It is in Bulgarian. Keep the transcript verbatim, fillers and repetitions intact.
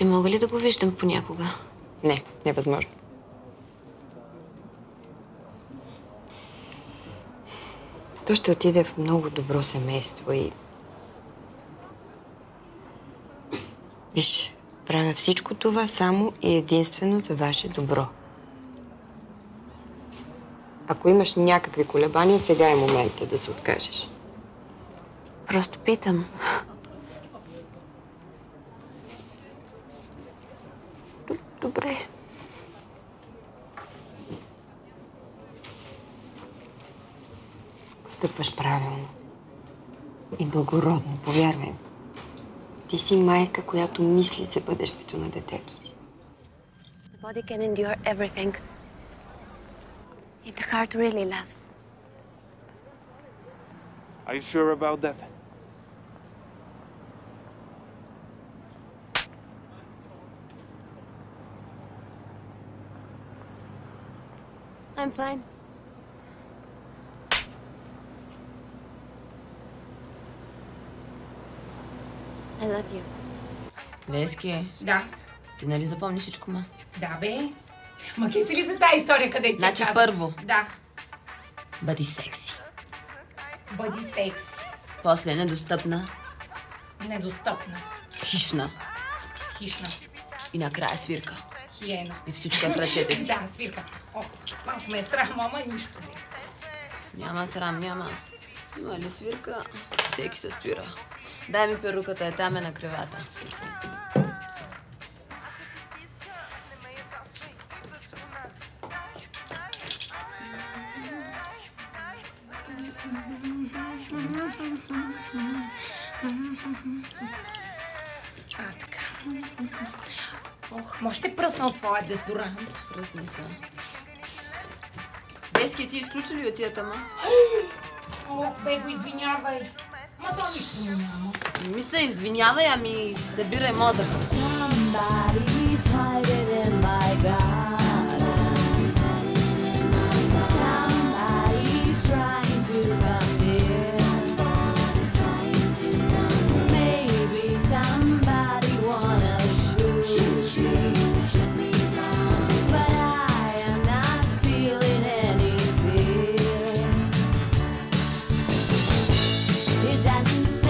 Ще мога ли да го виждам понякога? Не, невъзможно. То ще отиде в много добро семейство и... Виж, правя всичко това само и единствено за ваше добро. Ако имаш някакви колебания, сега е момента да се откажеш. Просто питам. Добре. Постъпваш правилно. И благородно, повярвай ми. Ти си майка, която мисли за бъдещето на детето си. The body can endure everything. If the heart really loves. Are you sure about that? I'm fine. I love you. Вески. Да. Ти нали запомни всичко, ма? Да, бе. Ма кефи ли за тази история, къде ти Значи казвам? първо. Да. Бъди секси. Бъди секси. После недостъпна. Недостъпна. Хищна. Хищна. И накрая свирка. Хиена. И всичко е в ръцете ти. Да, свирка. О, малко ме е срам, ама нищо. Няма срам, няма. Има ли свирка? Всеки се спира. Дай ми перуката, е там е на кревата. А, така. Ох, може се пръсна от твоя дезодорант. Пръсни са. Вески, ти изключи ли отията, ма? Ох, бебо, извинявай. Ма то нищо няма. Не ми се извинявай, ами събирай мозъка. Somebody's hiding in my garden. Somebody's trying to come near. Maybe somebody wanna shoot. But I am not feeling any fear. It doesn't